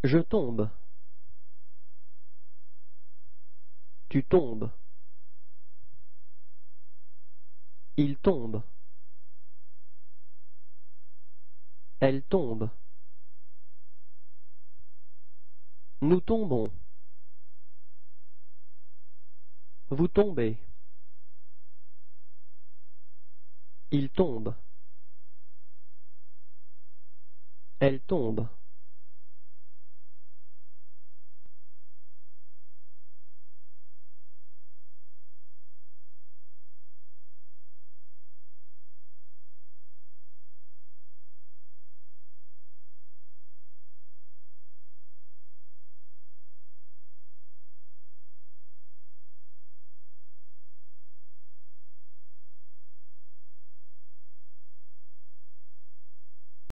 Je tombe. Tu tombes. Il tombe. Elle tombe. Nous tombons. Vous tombez. Il tombe. Elle tombe.